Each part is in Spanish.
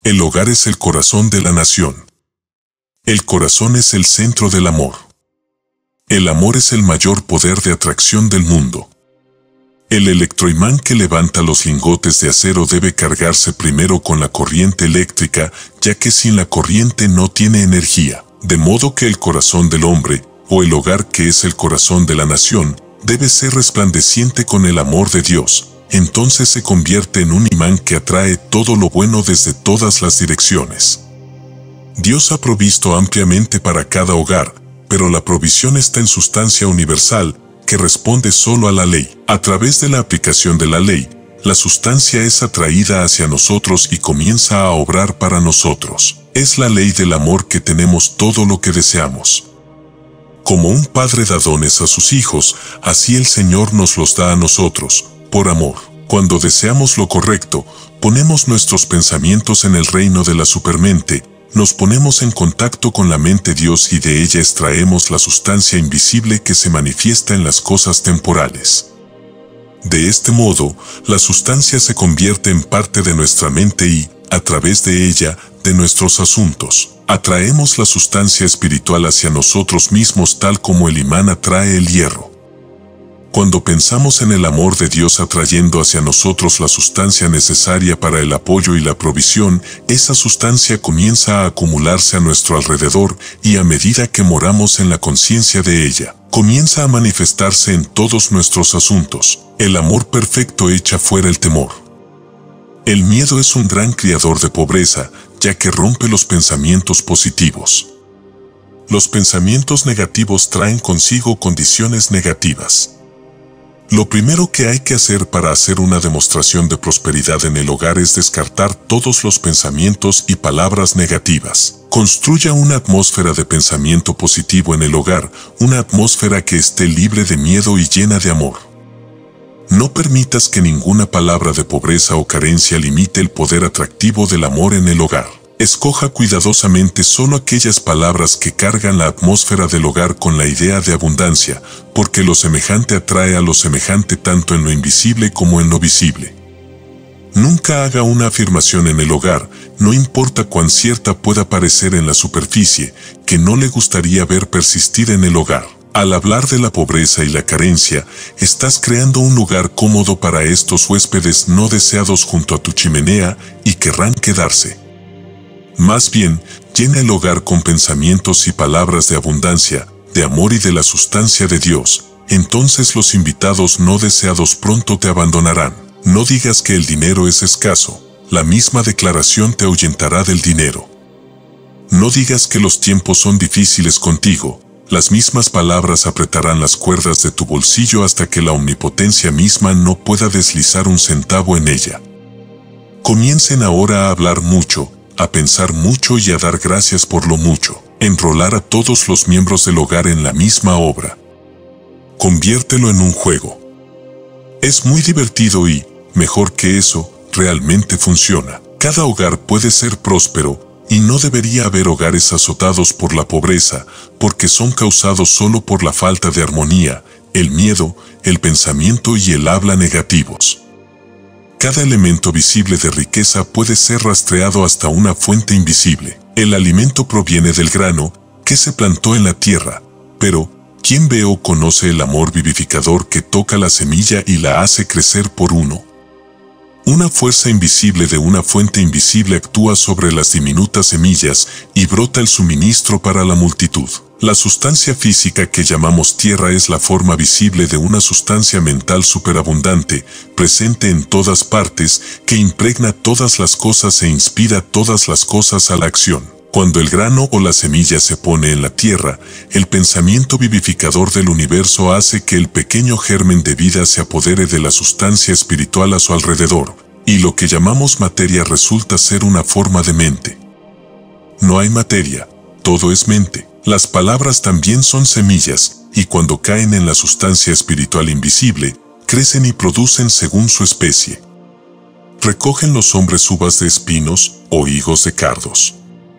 El hogar es el corazón de la nación. El corazón es el centro del amor. El amor es el mayor poder de atracción del mundo. El electroimán que levanta los lingotes de acero debe cargarse primero con la corriente eléctrica, ya que sin la corriente no tiene energía. De modo que el corazón del hombre, o el hogar que es el corazón de la nación, debe ser resplandeciente con el amor de Dios. Entonces se convierte en un imán que atrae todo lo bueno desde todas las direcciones. Dios ha provisto ampliamente para cada hogar, pero la provisión está en sustancia universal, que responde solo a la ley. A través de la aplicación de la ley, la sustancia es atraída hacia nosotros y comienza a obrar para nosotros. Es la ley del amor que tenemos todo lo que deseamos. Como un padre da dones a sus hijos, así el Señor nos los da a nosotros, por amor. Cuando deseamos lo correcto, ponemos nuestros pensamientos en el reino de la supermente, nos ponemos en contacto con la mente Dios y de ella extraemos la sustancia invisible que se manifiesta en las cosas temporales. De este modo, la sustancia se convierte en parte de nuestra mente y, a través de ella, de nuestros asuntos. Atraemos la sustancia espiritual hacia nosotros mismos tal como el imán atrae el hierro. Cuando pensamos en el amor de Dios atrayendo hacia nosotros la sustancia necesaria para el apoyo y la provisión, esa sustancia comienza a acumularse a nuestro alrededor y a medida que moramos en la conciencia de ella, comienza a manifestarse en todos nuestros asuntos. El amor perfecto echa fuera el temor. El miedo es un gran criador de pobreza, ya que rompe los pensamientos positivos. Los pensamientos negativos traen consigo condiciones negativas. Lo primero que hay que hacer para hacer una demostración de prosperidad en el hogar es descartar todos los pensamientos y palabras negativas. Construya una atmósfera de pensamiento positivo en el hogar, una atmósfera que esté libre de miedo y llena de amor. No permitas que ninguna palabra de pobreza o carencia limite el poder atractivo del amor en el hogar. Escoja cuidadosamente solo aquellas palabras que cargan la atmósfera del hogar con la idea de abundancia, porque lo semejante atrae a lo semejante tanto en lo invisible como en lo visible. Nunca haga una afirmación en el hogar, no importa cuán cierta pueda parecer en la superficie, que no le gustaría ver persistir en el hogar. Al hablar de la pobreza y la carencia, estás creando un lugar cómodo para estos huéspedes no deseados junto a tu chimenea y querrán quedarse. Más bien, llena el hogar con pensamientos y palabras de abundancia, de amor y de la sustancia de Dios. Entonces los invitados no deseados pronto te abandonarán. No digas que el dinero es escaso, la misma declaración te ahuyentará del dinero. No digas que los tiempos son difíciles contigo, las mismas palabras apretarán las cuerdas de tu bolsillo hasta que la omnipotencia misma no pueda deslizar un centavo en ella. Comiencen ahora a hablar mucho, a pensar mucho y a dar gracias por lo mucho. Enrolar a todos los miembros del hogar en la misma obra. Conviértelo en un juego. Es muy divertido y, mejor que eso, realmente funciona. Cada hogar puede ser próspero, y no debería haber hogares azotados por la pobreza, porque son causados solo por la falta de armonía, el miedo, el pensamiento y el habla negativos. Cada elemento visible de riqueza puede ser rastreado hasta una fuente invisible. El alimento proviene del grano, que se plantó en la tierra, pero, ¿quién ve o conoce el amor vivificador que toca la semilla y la hace crecer por uno? Una fuerza invisible de una fuente invisible actúa sobre las diminutas semillas y brota el suministro para la multitud. La sustancia física que llamamos tierra es la forma visible de una sustancia mental superabundante, presente en todas partes, que impregna todas las cosas e inspira todas las cosas a la acción. Cuando el grano o la semilla se pone en la tierra, el pensamiento vivificador del universo hace que el pequeño germen de vida se apodere de la sustancia espiritual a su alrededor, y lo que llamamos materia resulta ser una forma de mente. No hay materia, todo es mente. Las palabras también son semillas, y cuando caen en la sustancia espiritual invisible, crecen y producen según su especie. Recogen los hombres uvas de espinos o higos de cardos.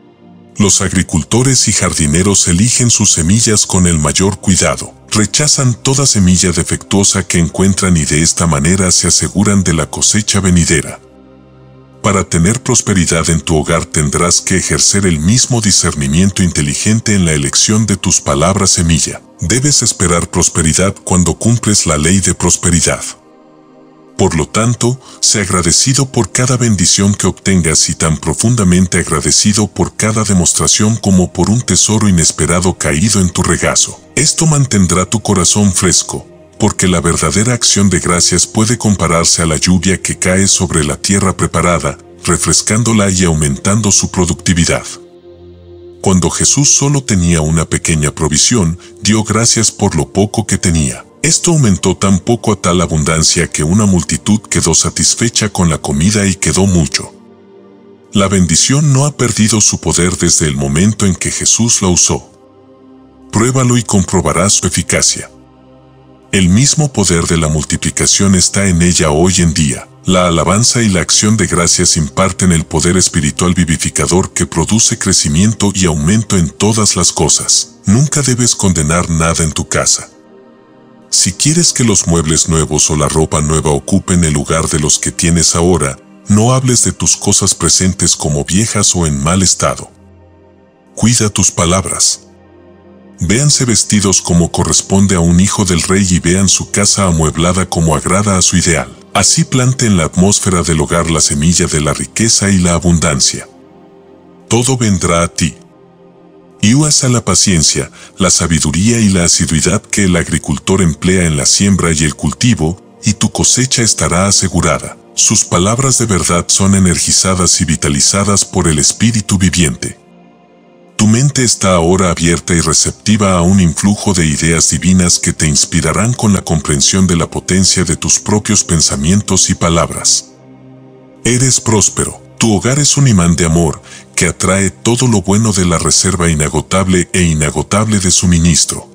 Los agricultores y jardineros eligen sus semillas con el mayor cuidado. Rechazan toda semilla defectuosa que encuentran y de esta manera se aseguran de la cosecha venidera. Para tener prosperidad en tu hogar tendrás que ejercer el mismo discernimiento inteligente en la elección de tus palabras semilla. Debes esperar prosperidad cuando cumples la ley de prosperidad. Por lo tanto, sé agradecido por cada bendición que obtengas y tan profundamente agradecido por cada demostración como por un tesoro inesperado caído en tu regazo. Esto mantendrá tu corazón fresco, porque la verdadera acción de gracias puede compararse a la lluvia que cae sobre la tierra preparada, refrescándola y aumentando su productividad. Cuando Jesús solo tenía una pequeña provisión, dio gracias por lo poco que tenía. Esto aumentó tan poco a tal abundancia que una multitud quedó satisfecha con la comida y quedó mucho. La bendición no ha perdido su poder desde el momento en que Jesús la usó. Pruébalo y comprobarás su eficacia. El mismo poder de la multiplicación está en ella hoy en día. La alabanza y la acción de gracias imparten el poder espiritual vivificador que produce crecimiento y aumento en todas las cosas. Nunca debes condenar nada en tu casa. Si quieres que los muebles nuevos o la ropa nueva ocupen el lugar de los que tienes ahora, no hables de tus cosas presentes como viejas o en mal estado. Cuida tus palabras. Véanse vestidos como corresponde a un hijo del rey y vean su casa amueblada como agrada a su ideal. Así plante en la atmósfera del hogar la semilla de la riqueza y la abundancia. Todo vendrá a ti. Y usa la paciencia, la sabiduría y la asiduidad que el agricultor emplea en la siembra y el cultivo, y tu cosecha estará asegurada. Sus palabras de verdad son energizadas y vitalizadas por el Espíritu viviente. Tu mente está ahora abierta y receptiva a un influjo de ideas divinas que te inspirarán con la comprensión de la potencia de tus propios pensamientos y palabras. Eres próspero. Tu hogar es un imán de amor que atrae todo lo bueno de la reserva inagotable e inagotable de suministro.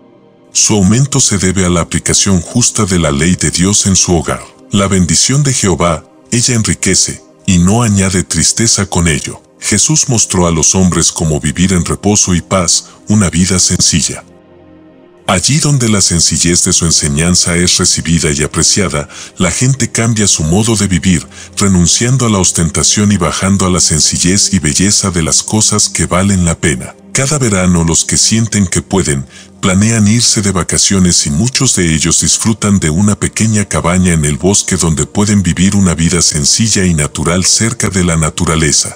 Su aumento se debe a la aplicación justa de la ley de Dios en su hogar. La bendición de Jehová, ella enriquece, y no añade tristeza con ello. Jesús mostró a los hombres cómo vivir en reposo y paz, una vida sencilla. Allí donde la sencillez de su enseñanza es recibida y apreciada, la gente cambia su modo de vivir, renunciando a la ostentación y bajando a la sencillez y belleza de las cosas que valen la pena. Cada verano los que sienten que pueden, planean irse de vacaciones y muchos de ellos disfrutan de una pequeña cabaña en el bosque donde pueden vivir una vida sencilla y natural cerca de la naturaleza.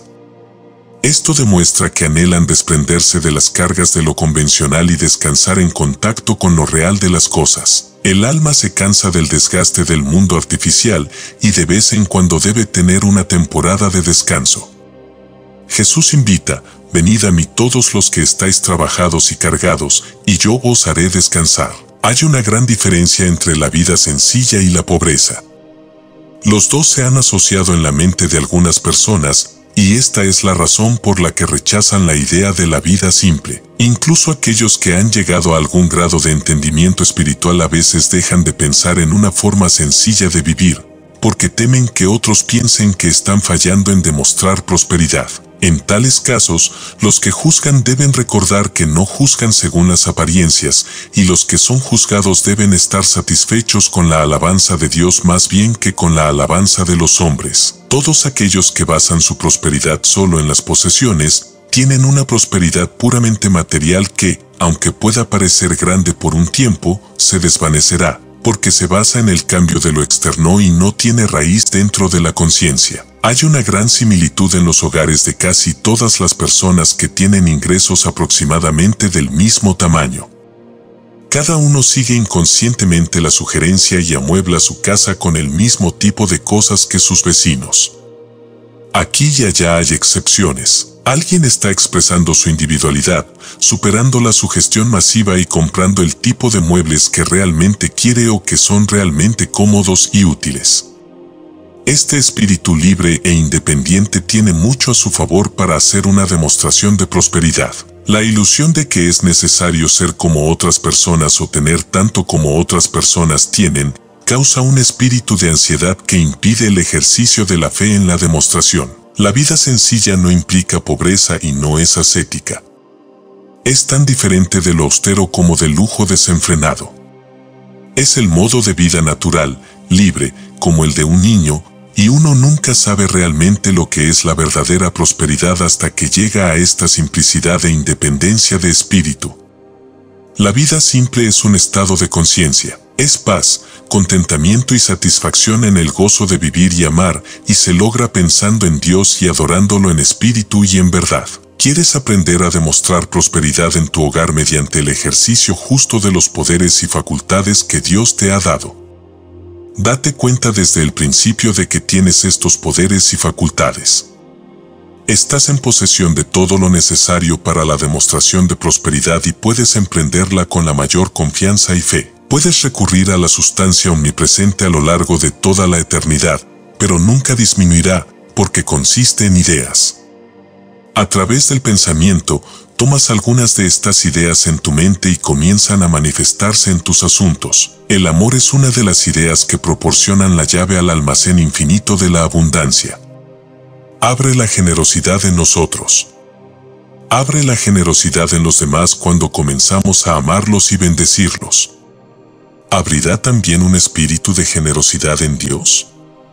Esto demuestra que anhelan desprenderse de las cargas de lo convencional y descansar en contacto con lo real de las cosas. El alma se cansa del desgaste del mundo artificial y de vez en cuando debe tener una temporada de descanso. Jesús invita: venid a mí todos los que estáis trabajados y cargados, y yo os haré descansar. Hay una gran diferencia entre la vida sencilla y la pobreza. Los dos se han asociado en la mente de algunas personas, y esta es la razón por la que rechazan la idea de la vida simple. Incluso aquellos que han llegado a algún grado de entendimiento espiritual a veces dejan de pensar en una forma sencilla de vivir, porque temen que otros piensen que están fallando en demostrar prosperidad. En tales casos, los que juzgan deben recordar que no juzgan según las apariencias, y los que son juzgados deben estar satisfechos con la alabanza de Dios más bien que con la alabanza de los hombres. Todos aquellos que basan su prosperidad solo en las posesiones, tienen una prosperidad puramente material que, aunque pueda parecer grande por un tiempo, se desvanecerá, porque se basa en el cambio de lo externo y no tiene raíz dentro de la conciencia. Hay una gran similitud en los hogares de casi todas las personas que tienen ingresos aproximadamente del mismo tamaño. Cada uno sigue inconscientemente la sugerencia y amuebla su casa con el mismo tipo de cosas que sus vecinos. Aquí y allá hay excepciones. Alguien está expresando su individualidad, superando la sugestión masiva y comprando el tipo de muebles que realmente quiere o que son realmente cómodos y útiles. Este espíritu libre e independiente tiene mucho a su favor para hacer una demostración de prosperidad. La ilusión de que es necesario ser como otras personas o tener tanto como otras personas tienen, causa un espíritu de ansiedad que impide el ejercicio de la fe en la demostración. La vida sencilla no implica pobreza y no es ascética. Es tan diferente de lo austero como del lujo desenfrenado. Es el modo de vida natural, libre, como el de un niño, y uno nunca sabe realmente lo que es la verdadera prosperidad hasta que llega a esta simplicidad e independencia de espíritu. La vida simple es un estado de conciencia, es paz, contentamiento y satisfacción en el gozo de vivir y amar, y se logra pensando en Dios y adorándolo en espíritu y en verdad. ¿Quieres aprender a demostrar prosperidad en tu hogar mediante el ejercicio justo de los poderes y facultades que Dios te ha dado? Date cuenta desde el principio de que tienes estos poderes y facultades. Estás en posesión de todo lo necesario para la demostración de prosperidad y puedes emprenderla con la mayor confianza y fe. Puedes recurrir a la sustancia omnipresente a lo largo de toda la eternidad, pero nunca disminuirá, porque consiste en ideas. A través del pensamiento, tomas algunas de estas ideas en tu mente y comienzan a manifestarse en tus asuntos. El amor es una de las ideas que proporcionan la llave al almacén infinito de la abundancia. Abre la generosidad en nosotros. Abre la generosidad en los demás cuando comenzamos a amarlos y bendecirlos. ¿Abrirá también un espíritu de generosidad en Dios?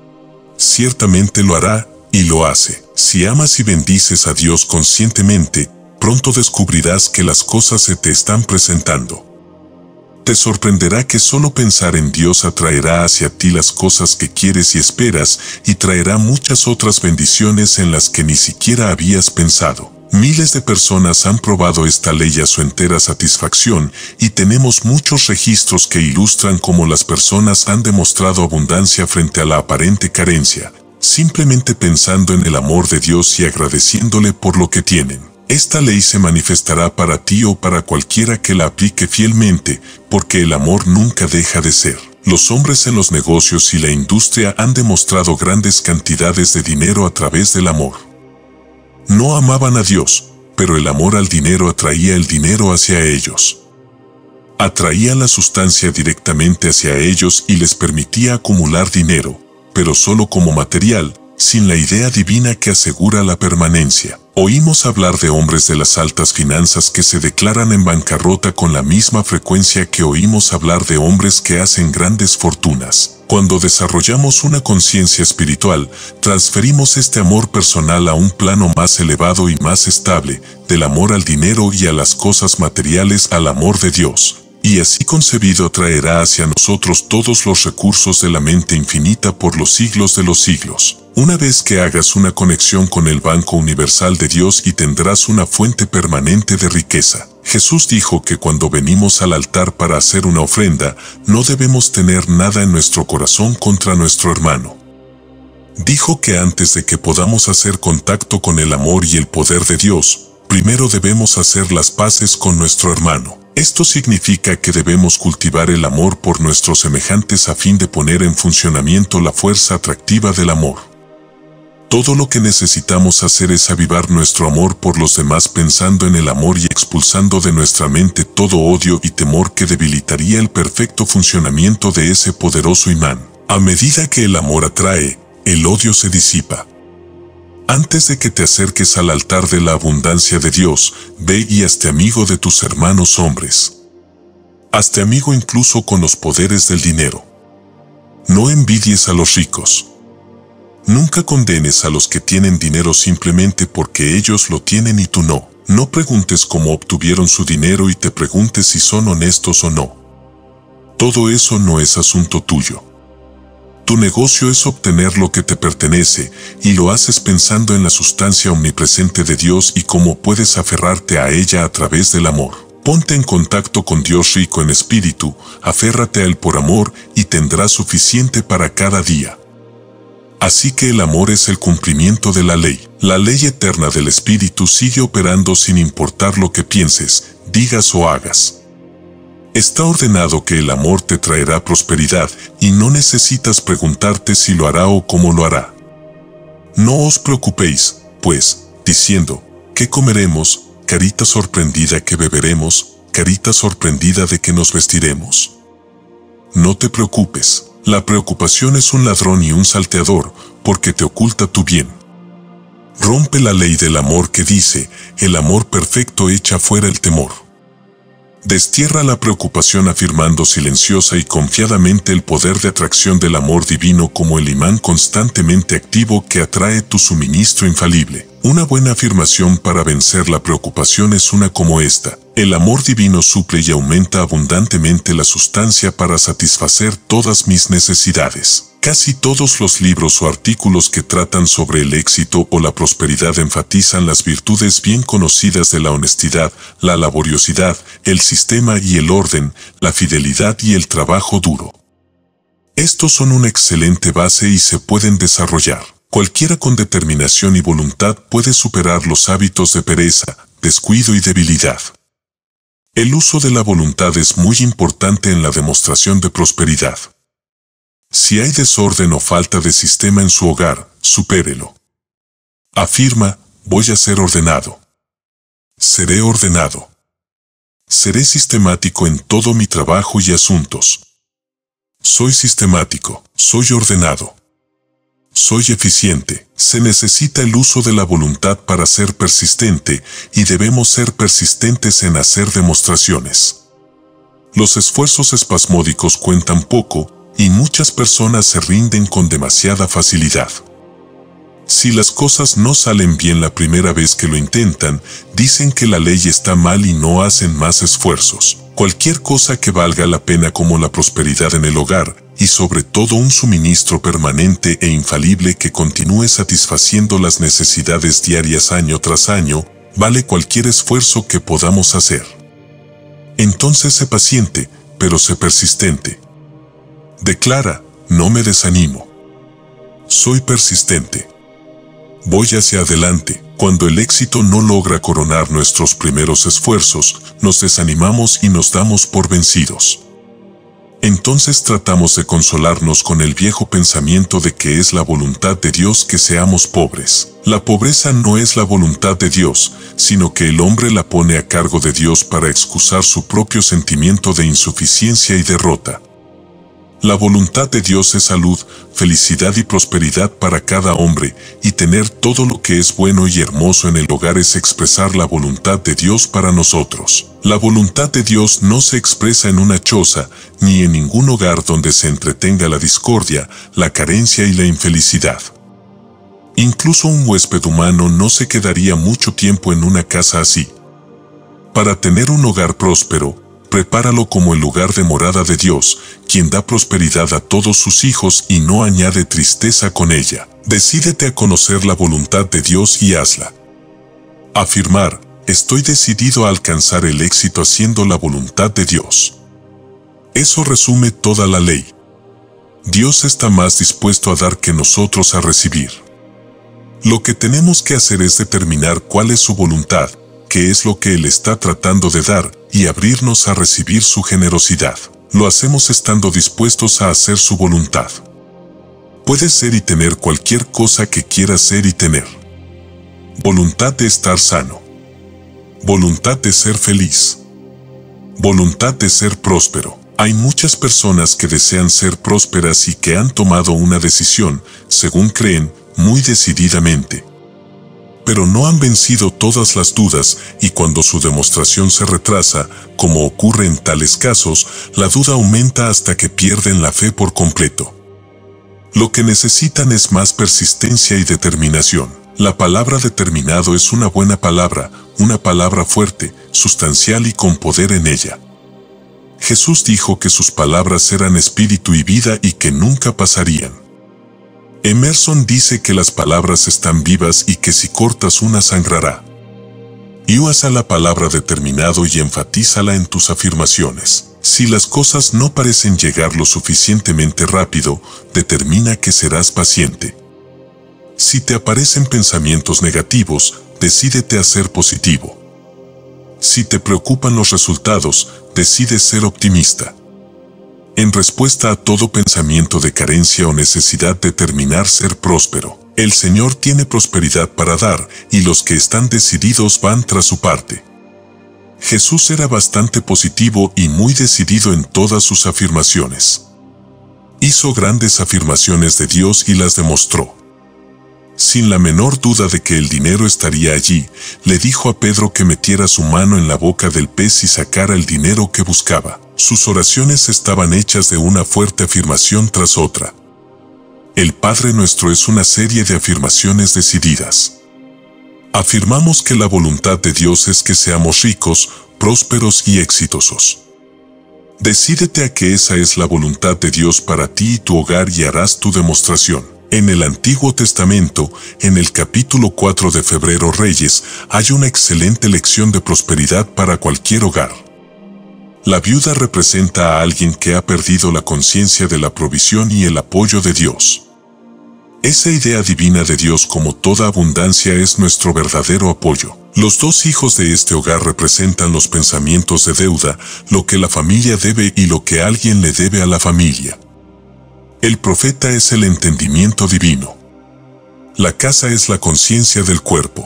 Ciertamente lo hará, y lo hace. Si amas y bendices a Dios conscientemente, pronto descubrirás que las cosas se te están presentando. Te sorprenderá que solo pensar en Dios atraerá hacia ti las cosas que quieres y esperas, y traerá muchas otras bendiciones en las que ni siquiera habías pensado. Miles de personas han probado esta ley a su entera satisfacción, y tenemos muchos registros que ilustran cómo las personas han demostrado abundancia frente a la aparente carencia, simplemente pensando en el amor de Dios y agradeciéndole por lo que tienen. Esta ley se manifestará para ti o para cualquiera que la aplique fielmente, porque el amor nunca deja de ser. Los hombres en los negocios y la industria han demostrado grandes cantidades de dinero a través del amor. No amaban a Dios, pero el amor al dinero atraía el dinero hacia ellos. Atraía la sustancia directamente hacia ellos y les permitía acumular dinero, pero solo como material, sin la idea divina que asegura la permanencia. Oímos hablar de hombres de las altas finanzas que se declaran en bancarrota con la misma frecuencia que oímos hablar de hombres que hacen grandes fortunas. Cuando desarrollamos una conciencia espiritual, transferimos este amor personal a un plano más elevado y más estable, del amor al dinero y a las cosas materiales al amor de Dios. Y así concebido atraerá hacia nosotros todos los recursos de la mente infinita por los siglos de los siglos. Una vez que hagas una conexión con el Banco Universal de Dios y tendrás una fuente permanente de riqueza. Jesús dijo que cuando venimos al altar para hacer una ofrenda, no debemos tener nada en nuestro corazón contra nuestro hermano. Dijo que antes de que podamos hacer contacto con el amor y el poder de Dios, primero debemos hacer las paces con nuestro hermano. Esto significa que debemos cultivar el amor por nuestros semejantes a fin de poner en funcionamiento la fuerza atractiva del amor. Todo lo que necesitamos hacer es avivar nuestro amor por los demás pensando en el amor y expulsando de nuestra mente todo odio y temor que debilitaría el perfecto funcionamiento de ese poderoso imán. A medida que el amor atrae, el odio se disipa. Antes de que te acerques al altar de la abundancia de Dios, ve y hazte amigo de tus hermanos hombres. Hazte amigo incluso con los poderes del dinero. No envidies a los ricos. Nunca condenes a los que tienen dinero simplemente porque ellos lo tienen y tú no. No preguntes cómo obtuvieron su dinero y te preguntes si son honestos o no. Todo eso no es asunto tuyo. Tu negocio es obtener lo que te pertenece, y lo haces pensando en la sustancia omnipresente de Dios y cómo puedes aferrarte a ella a través del amor. Ponte en contacto con Dios rico en espíritu, aférrate a Él por amor y tendrás suficiente para cada día. Así que el amor es el cumplimiento de la ley. La ley eterna del espíritu sigue operando sin importar lo que pienses, digas o hagas. Está ordenado que el amor te traerá prosperidad y no necesitas preguntarte si lo hará o cómo lo hará. No os preocupéis, pues, diciendo, ¿qué comeremos? Carita sorprendida, ¿qué beberemos? Carita sorprendida de que nos vestiremos. No te preocupes. La preocupación es un ladrón y un salteador, porque te oculta tu bien. Rompe la ley del amor que dice, el amor perfecto echa fuera el temor. Destierra la preocupación afirmando silenciosa y confiadamente el poder de atracción del amor divino como el imán constantemente activo que atrae tu suministro infalible. Una buena afirmación para vencer la preocupación es una como esta: el amor divino suple y aumenta abundantemente la sustancia para satisfacer todas mis necesidades. Casi todos los libros o artículos que tratan sobre el éxito o la prosperidad enfatizan las virtudes bien conocidas de la honestidad, la laboriosidad, el sistema y el orden, la fidelidad y el trabajo duro. Estos son una excelente base y se pueden desarrollar. Cualquiera con determinación y voluntad puede superar los hábitos de pereza, descuido y debilidad. El uso de la voluntad es muy importante en la demostración de prosperidad. Si hay desorden o falta de sistema en su hogar, supérelo. Afirma: voy a ser ordenado. Seré ordenado. Seré sistemático en todo mi trabajo y asuntos. Soy sistemático, soy ordenado. Soy eficiente. Se necesita el uso de la voluntad para ser persistente, y debemos ser persistentes en hacer demostraciones. Los esfuerzos espasmódicos cuentan poco, y muchas personas se rinden con demasiada facilidad. Si las cosas no salen bien la primera vez que lo intentan, dicen que la ley está mal y no hacen más esfuerzos. Cualquier cosa que valga la pena como la prosperidad en el hogar, y sobre todo un suministro permanente e infalible que continúe satisfaciendo las necesidades diarias año tras año, vale cualquier esfuerzo que podamos hacer. Entonces sé paciente, pero sé persistente. Declara: no me desanimo. Soy persistente. Voy hacia adelante. Cuando el éxito no logra coronar nuestros primeros esfuerzos, nos desanimamos y nos damos por vencidos. Entonces tratamos de consolarnos con el viejo pensamiento de que es la voluntad de Dios que seamos pobres. La pobreza no es la voluntad de Dios, sino que el hombre la pone a cargo de Dios para excusar su propio sentimiento de insuficiencia y derrota. La voluntad de Dios es salud, felicidad y prosperidad para cada hombre, y tener todo lo que es bueno y hermoso en el hogar es expresar la voluntad de Dios para nosotros. La voluntad de Dios no se expresa en una choza, ni en ningún hogar donde se entretenga la discordia, la carencia y la infelicidad. Incluso un huésped humano no se quedaría mucho tiempo en una casa así. Para tener un hogar próspero, prepáralo como el lugar de morada de Dios, quien da prosperidad a todos sus hijos y no añade tristeza con ella. Decídete a conocer la voluntad de Dios y hazla. Afirmar: estoy decidido a alcanzar el éxito haciendo la voluntad de Dios. Eso resume toda la ley. Dios está más dispuesto a dar que nosotros a recibir. Lo que tenemos que hacer es determinar cuál es su voluntad, qué es lo que Él está tratando de dar, y abrirnos a recibir su generosidad. Lo hacemos estando dispuestos a hacer su voluntad. Puedes ser y tener cualquier cosa que quieras ser y tener. Voluntad de estar sano. Voluntad de ser feliz. Voluntad de ser próspero. Hay muchas personas que desean ser prósperas y que han tomado una decisión, según creen, muy decididamente. Pero no han vencido todas las dudas, y cuando su demostración se retrasa, como ocurre en tales casos, la duda aumenta hasta que pierden la fe por completo. Lo que necesitan es más persistencia y determinación. La palabra determinado es una buena palabra, una palabra fuerte, sustancial y con poder en ella. Jesús dijo que sus palabras eran espíritu y vida y que nunca pasarían. Emerson dice que las palabras están vivas y que si cortas una sangrará. Y usa la palabra determinado y enfatízala en tus afirmaciones. Si las cosas no parecen llegar lo suficientemente rápido, determina que serás paciente. Si te aparecen pensamientos negativos, decídete a ser positivo. Si te preocupan los resultados, decide ser optimista. En respuesta a todo pensamiento de carencia o necesidad, determinar ser próspero. El Señor tiene prosperidad para dar, y los que están decididos van tras su parte. Jesús era bastante positivo y muy decidido en todas sus afirmaciones. Hizo grandes afirmaciones de Dios y las demostró. Sin la menor duda de que el dinero estaría allí, le dijo a Pedro que metiera su mano en la boca del pez y sacara el dinero que buscaba. Sus oraciones estaban hechas de una fuerte afirmación tras otra. El Padre Nuestro es una serie de afirmaciones decididas. Afirmamos que la voluntad de Dios es que seamos ricos, prósperos y exitosos. Decídete a que esa es la voluntad de Dios para ti y tu hogar y harás tu demostración. En el Antiguo Testamento, en el capítulo 4 de Febrero Reyes, hay una excelente lección de prosperidad para cualquier hogar. La viuda representa a alguien que ha perdido la conciencia de la provisión y el apoyo de Dios. Esa idea divina de Dios como toda abundancia es nuestro verdadero apoyo. Los dos hijos de este hogar representan los pensamientos de deuda, lo que la familia debe y lo que alguien le debe a la familia. El profeta es el entendimiento divino. La casa es la conciencia del cuerpo.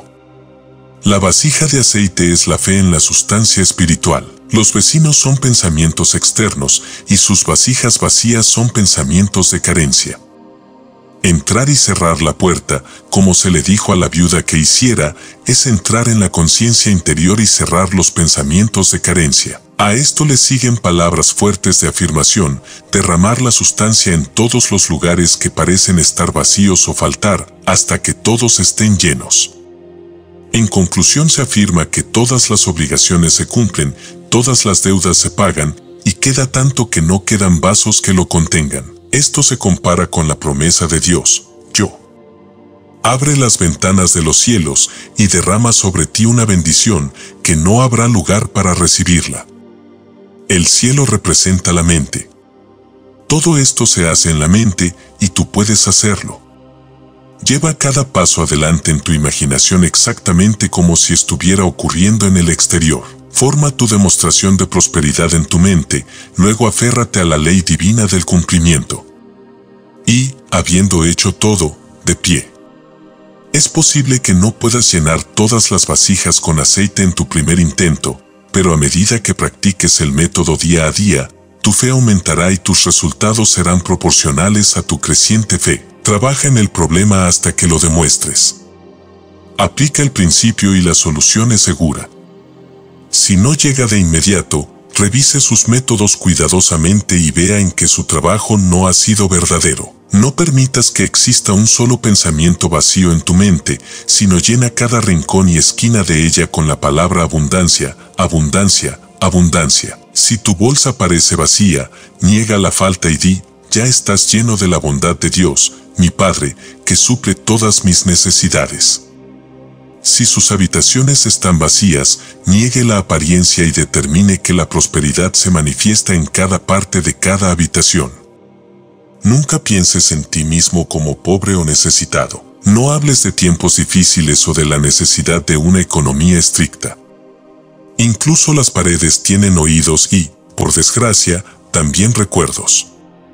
La vasija de aceite es la fe en la sustancia espiritual. Los vecinos son pensamientos externos y sus vasijas vacías son pensamientos de carencia. Entrar y cerrar la puerta, como se le dijo a la viuda que hiciera, es entrar en la conciencia interior y cerrar los pensamientos de carencia. A esto le siguen palabras fuertes de afirmación, derramar la sustancia en todos los lugares que parecen estar vacíos o faltar, hasta que todos estén llenos. En conclusión se afirma que todas las obligaciones se cumplen, todas las deudas se pagan, y queda tanto que no quedan vasos que lo contengan. Esto se compara con la promesa de Dios, yo. Abre las ventanas de los cielos y derrama sobre ti una bendición que no habrá lugar para recibirla. El cielo representa la mente. Todo esto se hace en la mente y tú puedes hacerlo. Lleva cada paso adelante en tu imaginación exactamente como si estuviera ocurriendo en el exterior. Forma tu demostración de prosperidad en tu mente, luego aférrate a la ley divina del cumplimiento. Y, habiendo hecho todo, de pie. Es posible que no puedas llenar todas las vasijas con aceite en tu primer intento, pero a medida que practiques el método día a día, tu fe aumentará y tus resultados serán proporcionales a tu creciente fe. Trabaja en el problema hasta que lo demuestres. Aplica el principio y la solución es segura. Si no llega de inmediato, revise sus métodos cuidadosamente y vea en que su trabajo no ha sido verdadero. No permitas que exista un solo pensamiento vacío en tu mente, sino llena cada rincón y esquina de ella con la palabra abundancia, abundancia, abundancia. Si tu bolsa parece vacía, niega la falta y di, ya estás lleno de la bondad de Dios, mi Padre, que suple todas mis necesidades. Si sus habitaciones están vacías, niegue la apariencia y determine que la prosperidad se manifiesta en cada parte de cada habitación. Nunca pienses en ti mismo como pobre o necesitado. No hables de tiempos difíciles o de la necesidad de una economía estricta. Incluso las paredes tienen oídos y, por desgracia, también recuerdos.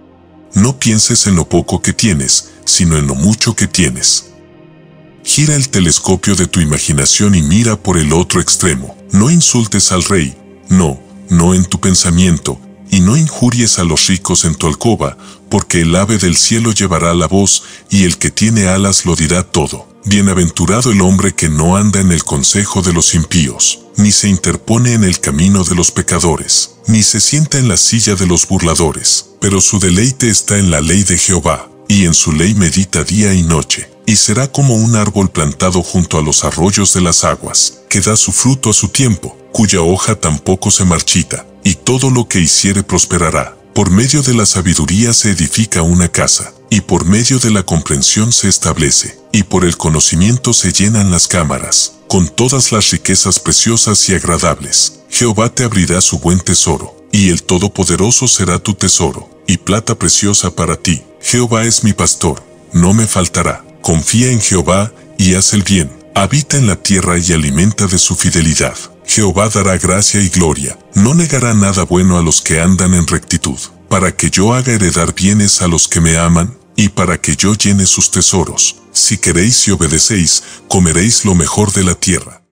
No pienses en lo poco que tienes, sino en lo mucho que tienes. Gira el telescopio de tu imaginación y mira por el otro extremo. No insultes al rey, no en tu pensamiento, y no injuries a los ricos en tu alcoba, porque el ave del cielo llevará la voz, y el que tiene alas lo dirá todo. Bienaventurado el hombre que no anda en el consejo de los impíos, ni se interpone en el camino de los pecadores, ni se sienta en la silla de los burladores, pero su deleite está en la ley de Jehová, y en su ley medita día y noche. Y será como un árbol plantado junto a los arroyos de las aguas, que da su fruto a su tiempo, cuya hoja tampoco se marchita, y todo lo que hiciere prosperará. Por medio de la sabiduría se edifica una casa, y por medio de la comprensión se establece, y por el conocimiento se llenan las cámaras, con todas las riquezas preciosas y agradables. Jehová te abrirá su buen tesoro, y el Todopoderoso será tu tesoro, y plata preciosa para ti. Jehová es mi pastor, no me faltará. Confía en Jehová y haz el bien. Habita en la tierra y alimenta de su fidelidad. Jehová dará gracia y gloria. No negará nada bueno a los que andan en rectitud. Para que yo haga heredar bienes a los que me aman, y para que yo llene sus tesoros. Si queréis y obedecéis, comeréis lo mejor de la tierra.